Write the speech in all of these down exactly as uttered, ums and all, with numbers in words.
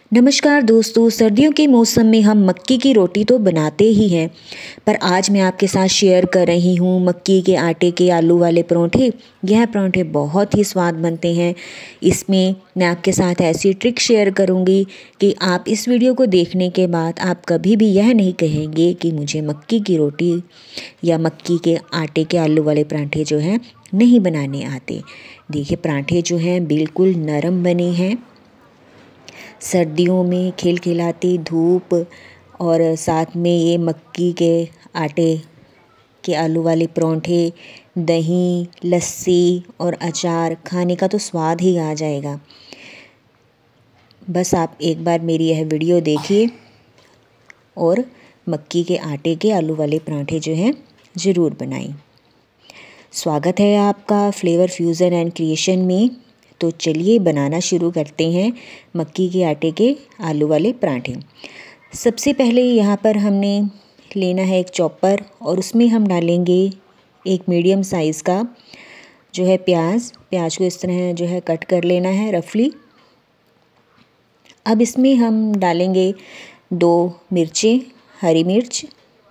नमस्कार दोस्तों, सर्दियों के मौसम में हम मक्की की रोटी तो बनाते ही हैं, पर आज मैं आपके साथ शेयर कर रही हूँ मक्की के आटे के आलू वाले परांठे। यह परांठे बहुत ही स्वाद बनते हैं। इसमें मैं आपके साथ ऐसी ट्रिक शेयर करूँगी कि आप इस वीडियो को देखने के बाद आप कभी भी यह नहीं कहेंगे कि मुझे मक्की की रोटी या मक्की के आटे के आलू वाले परांठे जो हैं नहीं बनाने आते। देखिए, परांठे जो हैं बिल्कुल नरम बने हैं। सर्दियों में खिलखिलाती धूप और साथ में ये मक्की के आटे के आलू वाले परांठे, दही, लस्सी और अचार खाने का तो स्वाद ही आ जाएगा। बस आप एक बार मेरी यह वीडियो देखिए और मक्की के आटे के आलू वाले परांठे जो हैं ज़रूर बनाएं। स्वागत है आपका फ्लेवर फ्यूज़न एंड क्रिएशन में। तो चलिए बनाना शुरू करते हैं मक्की के आटे के आलू वाले पराठे। सबसे पहले यहाँ पर हमने लेना है एक चॉपर और उसमें हम डालेंगे एक मीडियम साइज़ का जो है प्याज। प्याज को इस तरह जो है कट कर लेना है रफली। अब इसमें हम डालेंगे दो मिर्चें, हरी मिर्च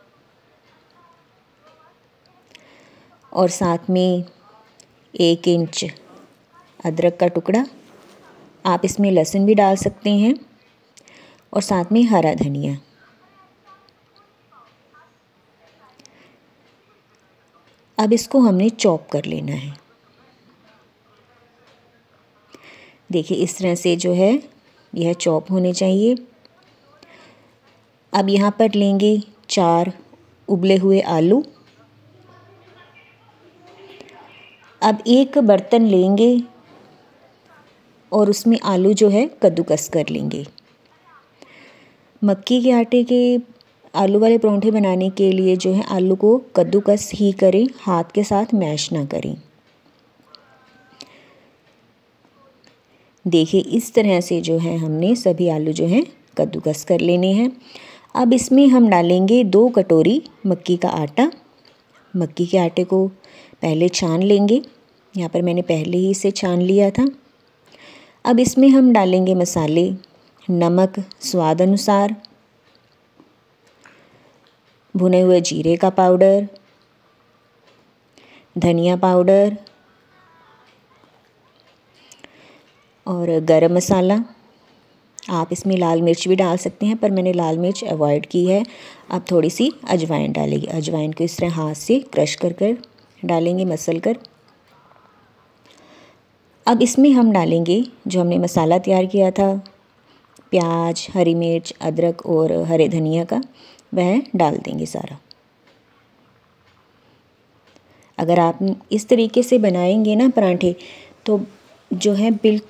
और साथ में एक इंच अदरक का टुकड़ा। आप इसमें लहसुन भी डाल सकते हैं और साथ में हरा धनिया। अब इसको हमने चॉप कर लेना है। देखिए, इस तरह से जो है यह चॉप होने चाहिए। अब यहाँ पर लेंगे चार उबले हुए आलू। अब एक बर्तन लेंगे और उसमें आलू जो है कद्दूकस कर लेंगे। मक्की के आटे के आलू वाले परांठे बनाने के लिए जो है आलू को कद्दूकस ही करें, हाथ के साथ मैश ना करें। देखिए, इस तरह से जो है हमने सभी आलू जो हैं कद्दूकस कर लेने हैं। अब इसमें हम डालेंगे दो कटोरी मक्की का आटा। मक्की के आटे को पहले छान लेंगे। यहाँ पर मैंने पहले ही इसे छान लिया था। अब इसमें हम डालेंगे मसाले, नमक स्वाद अनुसार, भुने हुए जीरे का पाउडर, धनिया पाउडर और गरम मसाला। आप इसमें लाल मिर्च भी डाल सकते हैं, पर मैंने लाल मिर्च अवॉइड की है। अब थोड़ी सी अजवाइन डालेंगे। अजवाइन को इस तरह हाथ से क्रश कर कर डालेंगे, मसल कर। अब इसमें हम डालेंगे जो हमने मसाला तैयार किया था, प्याज, हरी मिर्च, अदरक और हरे धनिया का, वह डाल देंगे सारा। अगर आप इस तरीके से बनाएंगे ना पराठे तो जो है बिल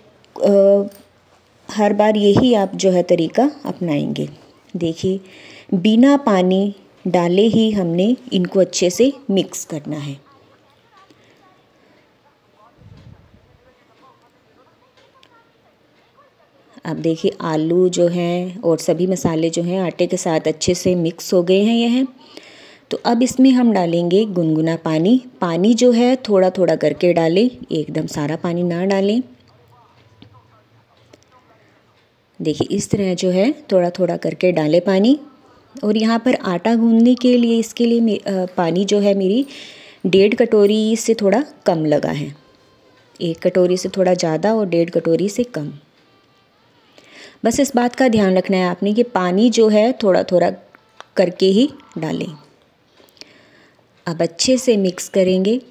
हर बार यही आप जो है तरीका अपनाएंगे। देखिए, बिना पानी डाले ही हमने इनको अच्छे से मिक्स करना है। अब देखिए, आलू जो हैं और सभी मसाले जो हैं आटे के साथ अच्छे से मिक्स हो गए हैं यह। तो अब इसमें हम डालेंगे गुनगुना पानी। पानी जो है थोड़ा थोड़ा करके डालें, एकदम सारा पानी ना डालें। देखिए, इस तरह जो है थोड़ा थोड़ा करके डालें पानी। और यहाँ पर आटा गूंदने के लिए इसके लिए पानी जो है मेरी डेढ़ कटोरी से थोड़ा कम लगा है। एक कटोरी से थोड़ा ज़्यादा और डेढ़ कटोरी से कम। बस इस बात का ध्यान रखना है आपने कि पानी जो है थोड़ा थोड़ा करके ही डालें। अब अच्छे से मिक्स करेंगे।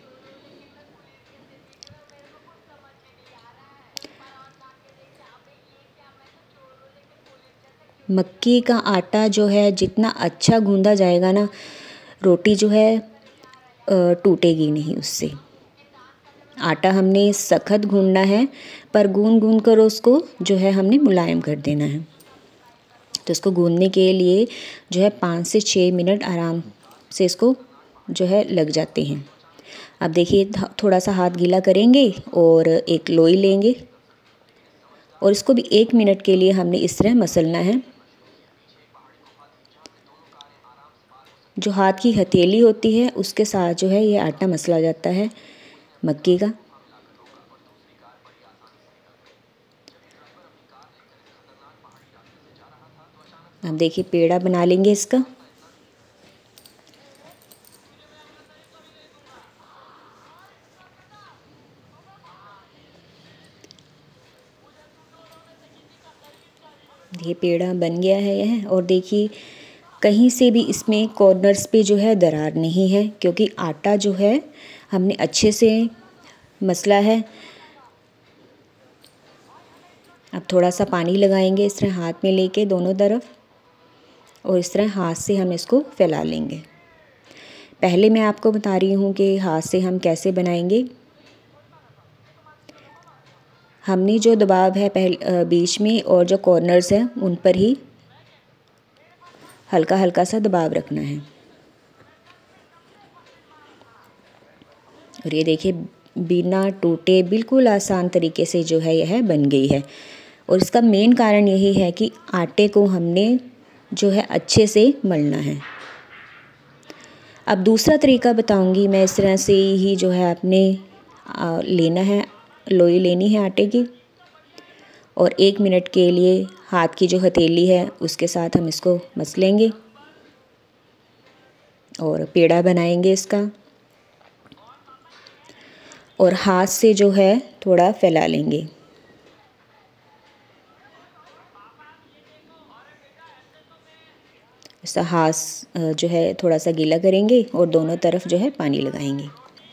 मक्की का आटा जो है जितना अच्छा गूंदा जाएगा ना, रोटी जो है टूटेगी नहीं उससे। आटा हमने सख्त गूंदना है, पर गूंद गूंद कर उसको जो है हमने मुलायम कर देना है। तो इसको गूंदने के लिए जो है पाँच से छः मिनट आराम से इसको जो है लग जाते हैं। अब देखिए, थोड़ा सा हाथ गीला करेंगे और एक लोई लेंगे और इसको भी एक मिनट के लिए हमने इस तरह मसलना है। जो हाथ की हथेली होती है उसके साथ जो है ये आटा मसला जाता है मक्की का। अब देखिए पेड़ा बना लेंगे इसका। ये पेड़ा बन गया है यह। और देखिए कहीं से भी इसमें कॉर्नर्स पे जो है दरार नहीं है, क्योंकि आटा जो है हमने अच्छे से मसला है। अब थोड़ा सा पानी लगाएंगे इस तरह हाथ में लेके दोनों तरफ, और इस तरह हाथ से हम इसको फैला लेंगे। पहले मैं आपको बता रही हूँ कि हाथ से हम कैसे बनाएंगे। हमने जो दबाव है पहले बीच में और जो कॉर्नर्स हैं उन पर ही हल्का हल्का सा दबाव रखना है। और ये देखिए बिना टूटे बिल्कुल आसान तरीके से जो है यह बन गई है। और इसका मेन कारण यही है कि आटे को हमने जो है अच्छे से मलना है। अब दूसरा तरीका बताऊंगी मैं। इस तरह से ही जो है आपने लेना है, लोई लेनी है आटे की, और एक मिनट के लिए हाथ की जो हथेली है उसके साथ हम इसको मस लेंगे और पेड़ा बनाएंगे इसका। और हाथ से जो है थोड़ा फैला लेंगे। ऐसा हाथ जो है थोड़ा सा गीला करेंगे और दोनों तरफ जो है पानी लगाएंगे।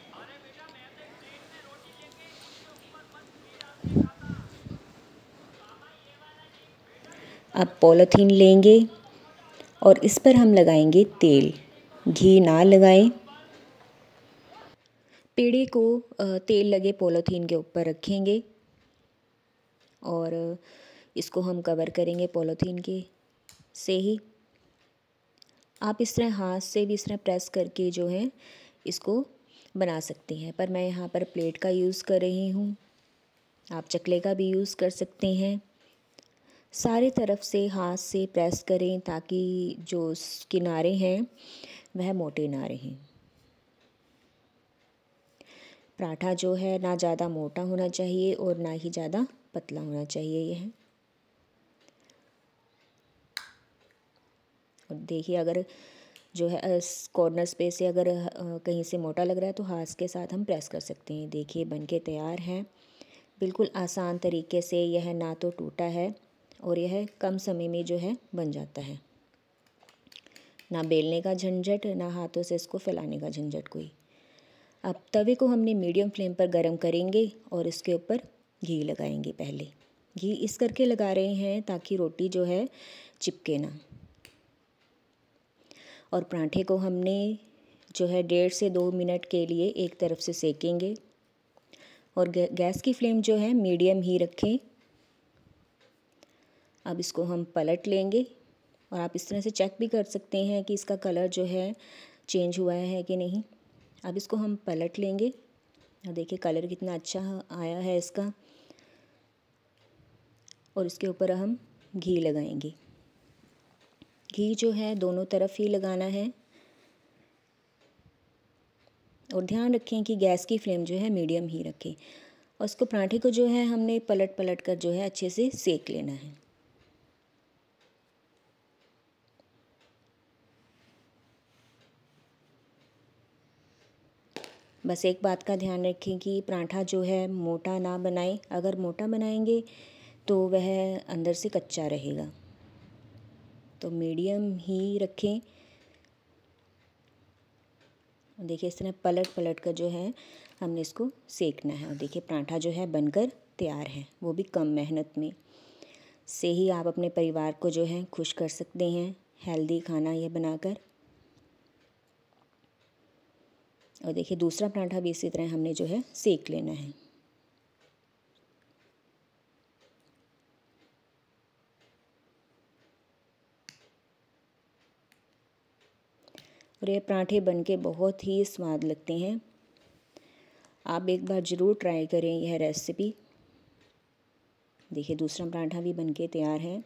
अब पॉलीथीन लेंगे और इस पर हम लगाएंगे तेल। घी ना लगाएं। पेड़े को तेल लगे पॉलीथीन के ऊपर रखेंगे और इसको हम कवर करेंगे पॉलीथीन के से ही। आप इस तरह हाथ से भी इस तरह प्रेस करके जो है इसको बना सकते हैं, पर मैं यहाँ पर प्लेट का यूज़ कर रही हूँ। आप चकले का भी यूज़ कर सकते हैं। सारे तरफ से हाथ से प्रेस करें ताकि जो किनारे हैं वह मोटे ना रहें। पराठा जो है ना ज़्यादा मोटा होना चाहिए और ना ही ज़्यादा पतला होना चाहिए यह। और देखिए अगर जो है कॉर्नर्स पे से अगर कहीं से मोटा लग रहा है तो हाथ के साथ हम प्रेस कर सकते हैं। देखिए बनके तैयार है। बिल्कुल आसान तरीके से यह ना तो टूटा है और यह कम समय में जो है बन जाता है। ना बेलने का झंझट, ना हाथों से इसको फैलाने का झंझट कोई। अब तवे को हमने मीडियम फ्लेम पर गरम करेंगे और इसके ऊपर घी लगाएंगे। पहले घी इस करके लगा रहे हैं ताकि रोटी जो है चिपके ना। और पराठे को हमने जो है डेढ़ से दो मिनट के लिए एक तरफ से सेकेंगे और गैस की फ्लेम जो है मीडियम ही रखें। अब इसको हम पलट लेंगे और आप इस तरह से चेक भी कर सकते हैं कि इसका कलर जो है चेंज हुआ है कि नहीं। अब इसको हम पलट लेंगे और देखिए कलर कितना अच्छा आया है इसका। और इसके ऊपर हम घी लगाएंगे। घी जो है दोनों तरफ ही लगाना है और ध्यान रखें कि गैस की फ्लेम जो है मीडियम ही रखें। और इसको पराठे को जो है हमने पलट पलट कर जो है अच्छे से सेक लेना है। बस एक बात का ध्यान रखें कि पराठा जो है मोटा ना बनाएं। अगर मोटा बनाएंगे तो वह अंदर से कच्चा रहेगा, तो मीडियम ही रखें। देखिए इस तरह पलट पलट कर जो है हमने इसको सेकना है। और देखिए पराठा जो है बनकर तैयार है, वो भी कम मेहनत में। से ही आप अपने परिवार को जो है खुश कर सकते हैं हेल्दी खाना ये बनाकर। और देखिए दूसरा पराठा भी इसी तरह हमने जो है सेक लेना है। और ये पराठे बनके बहुत ही स्वाद लगते हैं। आप एक बार ज़रूर ट्राई करें यह रेसिपी। देखिए दूसरा पराठा भी बनके तैयार है।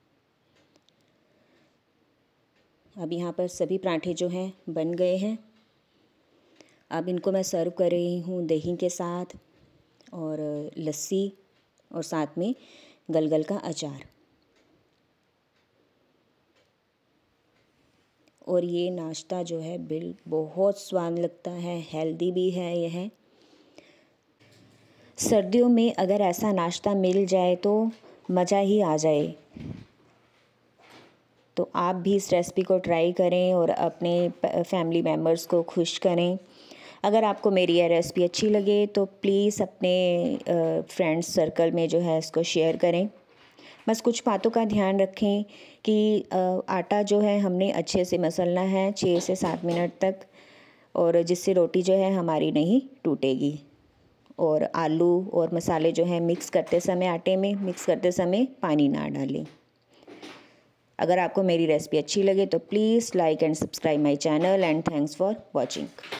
अब यहाँ पर सभी पराठे जो हैं बन गए हैं। अब इनको मैं सर्व कर रही हूँ दही के साथ और लस्सी और साथ में गलगल का अचार। और ये नाश्ता जो है बिल बहुत स्वाद लगता है, हेल्दी भी है यह। सर्दियों में अगर ऐसा नाश्ता मिल जाए तो मज़ा ही आ जाए। तो आप भी इस रेसिपी को ट्राई करें और अपने फैमिली मेम्बर्स को खुश करें। अगर आपको मेरी यह रेसिपी अच्छी लगे तो प्लीज़ अपने फ्रेंड्स सर्कल में जो है इसको शेयर करें। बस कुछ बातों का ध्यान रखें कि आटा जो है हमने अच्छे से मसलना है छः से सात मिनट तक, और जिससे रोटी जो है हमारी नहीं टूटेगी। और आलू और मसाले जो है मिक्स करते समय, आटे में मिक्स करते समय पानी ना डालें। अगर आपको मेरी रेसिपी अच्छी लगे तो please like and subscribe my channel and thanks for watching.